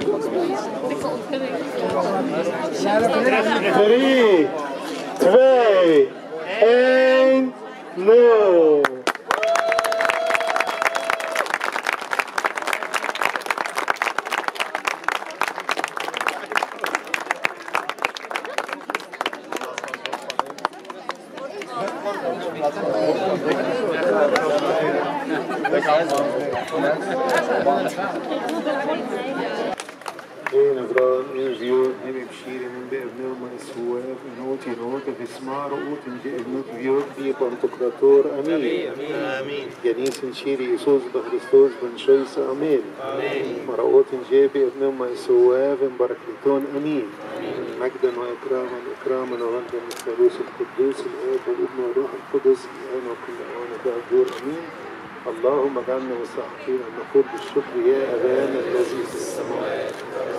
3 2 1 نو. نقران انجيو نبي بشيري من بابنه ومن السواف نوتي نوتي في اسماء رؤوت نجي ابنك بيوت بي بانتقراطور امين امين جنيس شيري يسوس بخريستوس بن شيس امين مرؤوت نجي بابنه ومن السواف بركتون امين مجدا واكراما اكراما وغندا من الثالوث القدوس الاب والابن والروح القدس الان وكل اوان وبعد امين. اللهم اجعلنا مستحقين ان نقول بالشكر يا ابانا الذي في السماوات.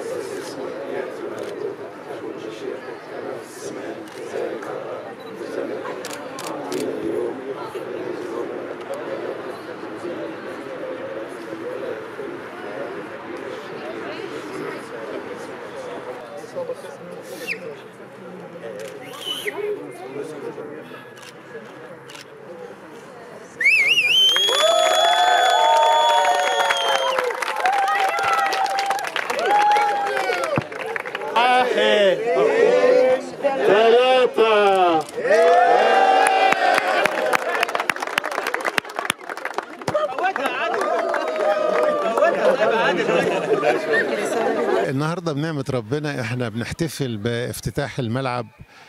النهارده بنعمة ربنا احنا بنحتفل بافتتاح الملعب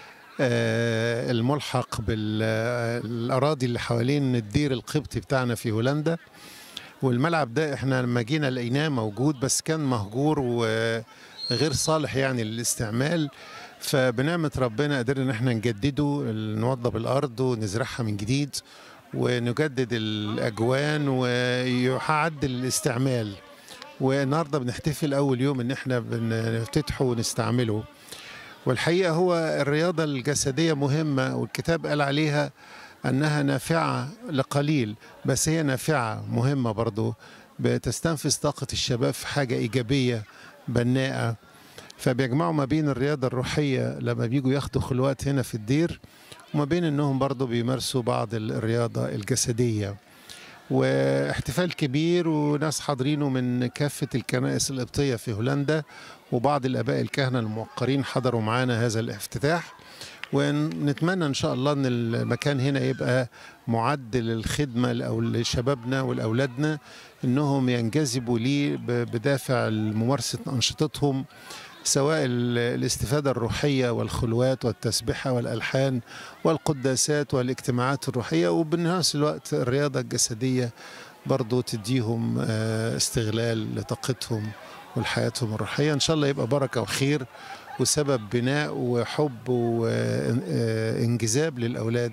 الملحق بالأراضي اللي حوالين الدير القبطي بتاعنا في هولندا. والملعب ده احنا لما جينا لقيناه موجود بس كان مهجور وغير صالح يعني للاستعمال، فبنعمة ربنا قدرنا ان احنا نجدده، نوضب الأرض ونزرعها من جديد ونجدد الأجوان ويعدل الاستعمال. والنهارده بنحتفل أول يوم إن إحنا بنفتتحه ونستعمله. والحقيقة هو الرياضة الجسدية مهمة، والكتاب قال عليها أنها نافعة لقليل، بس هي نافعة مهمة برضو، بتستنفذ طاقة الشباب في حاجة إيجابية بناءة. فبيجمعوا ما بين الرياضة الروحية لما بيجوا ياخدوا خلوات هنا في الدير، وما بين أنهم برضو بيمارسوا بعض الرياضة الجسدية. واحتفال كبير وناس حاضرينه من كافة الكنائس القبطية في هولندا، وبعض الآباء الكهنة الموقرين حضروا معانا هذا الافتتاح. ونتمنى إن شاء الله أن المكان هنا يبقى معد للخدمة لشبابنا ولأولادنا، أنهم ينجذبوا ليه بدافع ممارسة أنشطتهم، سواء الاستفادة الروحية والخلوات والتسبحة والألحان والقداسات والاجتماعات الروحية، وبنفس الوقت الرياضة الجسدية برضو تديهم استغلال لطاقتهم ولحياتهم الروحية. إن شاء الله يبقى بركة وخير وسبب بناء وحب وانجذاب للأولاد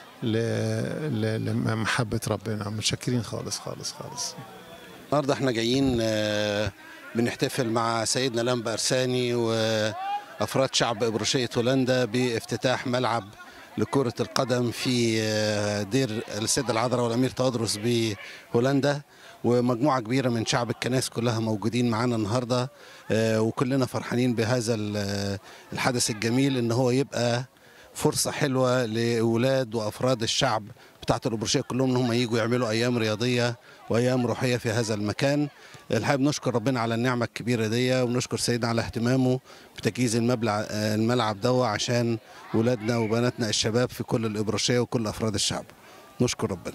لمحبة ربنا. متشكرين خالص خالص خالص. النهارده احنا جايين بنحتفل مع سيدنا الأنبا أرساني وأفراد شعب إبرشية هولندا بافتتاح ملعب لكرة القدم في دير السيدة العذراء والأمير تودروس بهولندا، ومجموعة كبيرة من شعب الكنائس كلها موجودين معانا النهارده، وكلنا فرحانين بهذا الحدث الجميل، إن هو يبقى فرصة حلوة لأولاد وأفراد الشعب بتاعت الإبرشية كلهم إن هم يجوا يعملوا أيام رياضية وأيام روحية في هذا المكان. الحقيقة بنشكر ربنا على النعمة الكبيرة دي، وبنشكر سيدنا على اهتمامه بتجهيز الملعب ده عشان ولادنا وبناتنا الشباب في كل الإبرشية وكل أفراد الشعب. نشكر ربنا.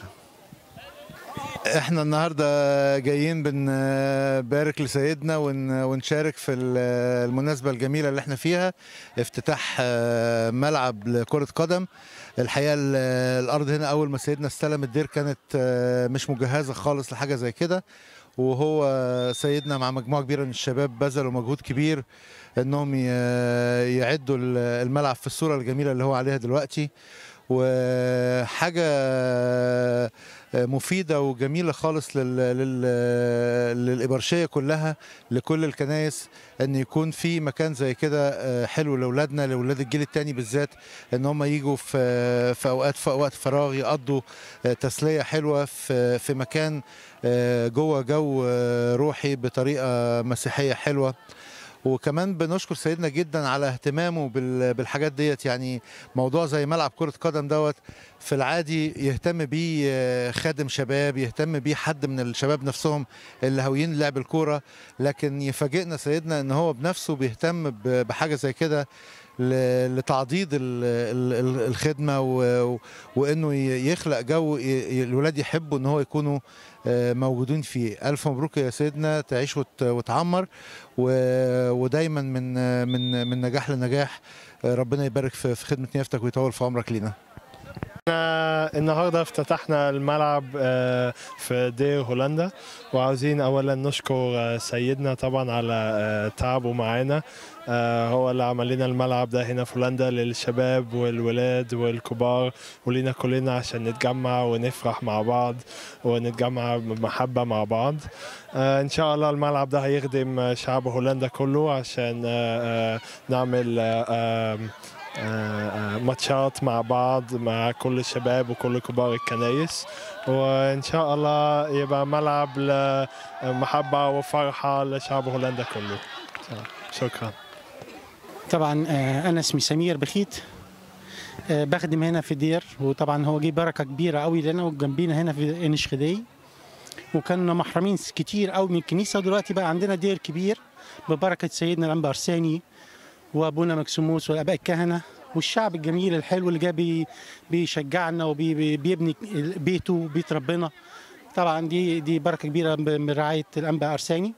احنا النهارده جايين بنبارك لسيدنا ونشارك في المناسبة الجميلة اللي احنا فيها، افتتاح ملعب لكرة قدم. الحقيقة الأرض هنا أول ما سيدنا استلم الدير كانت مش مجهزة خالص لحاجة زي كده، وهو سيدنا مع مجموعة كبيرة من الشباب بذلوا مجهود كبير انهم يعدوا الملعب في الصورة الجميلة اللي هو عليها دلوقتي. وحاجة مفيدة وجميلة خالص للإبرشية كلها، لكل الكنائس، أن يكون في مكان زي كده حلو لأولادنا، لأولاد الجيل التاني بالذات، أن هم يجوا في وقت فراغ يقضوا تسلية حلوة في مكان جوه جو روحي بطريقة مسيحية حلوة. وكمان بنشكر سيدنا جدا على اهتمامه بالحاجات ديت. يعني موضوع زي ملعب كرة قدم دوت في العادي يهتم بيه خادم شباب، يهتم بيه حد من الشباب نفسهم اللي هاويين لعب الكورة، لكن يفاجئنا سيدنا ان هو بنفسه بيهتم بحاجة زي كده لتعضيد الخدمة، وانه يخلق جو الولاد يحبوا ان هو يكونوا موجودين فيه. ألف مبروك يا سيدنا، تعيش وتعمر، ودايما من نجاح لنجاح. ربنا يبارك في خدمة نيافتك ويطول في عمرك لينا. النهارده افتتحنا الملعب في دير هولندا، وعاوزين اولا نشكر سيدنا طبعا على تعبه معانا. هو اللي عمل لنا الملعب ده هنا في هولندا للشباب والولاد والكبار ولينا كلنا، عشان نتجمع ونفرح مع بعض ونتجمع بمحبة مع بعض. ان شاء الله الملعب ده هيخدم شعب هولندا كله، عشان نعمل ماتشات مع بعض مع كل الشباب وكل كبار الكنايس، وإن شاء الله يبقى ملعب لمحبة وفرحة لشعب هولندا كله. شكرا. طبعا أنا اسمي سمير بخيت، بخدم هنا في دير، وطبعا هو جه بركة كبيرة قوي لنا وجنبينا هنا في انشخدي، وكنا محرمين كتير قوي من الكنيسة، ودلوقتي بقى عندنا دير كبير ببركة سيدنا الأنبا أرساني وابونا مكسيموس والاباء الكهنه والشعب الجميل الحلو اللي جاي بيشجعنا وبيبني بيته بيت ربنا. طبعا دي بركه كبيره من رعايه الانبا ارساني،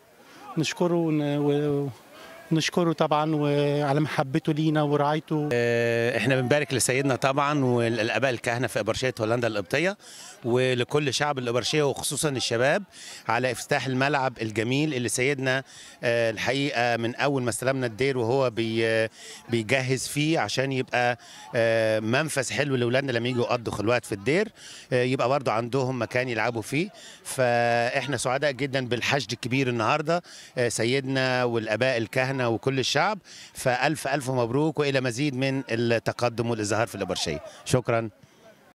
نشكره طبعا وعلى محبته لينا ورعايته. احنا بنبارك لسيدنا طبعا والاباء الكهنه في ابرشيه هولندا القبطيه، ولكل شعب الابرشيه وخصوصا الشباب على افتتاح الملعب الجميل اللي سيدنا الحقيقه من اول ما استلمنا الدير وهو بيجهز فيه عشان يبقى منفذ حلو لاولادنا لما يجوا يقضوا خلوات في الدير، يبقى برضو عندهم مكان يلعبوا فيه. فاحنا سعداء جدا بالحشد الكبير النهارده، سيدنا والاباء الكهنه وكل الشعب، فالف الف مبروك والى مزيد من التقدم والازدهار في الابرشيه. شكرا.